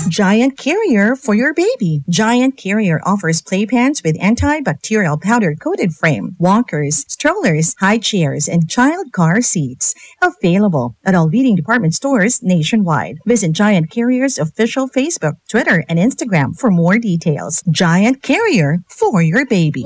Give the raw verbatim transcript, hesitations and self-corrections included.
Giant Carrier for your baby. Giant Carrier offers playpens with antibacterial powder-coated frame, walkers, strollers, high chairs, and child car seats. Available at all leading department stores nationwide. Visit Giant Carrier's official Facebook, Twitter, and Instagram for more details. Giant Carrier for your baby.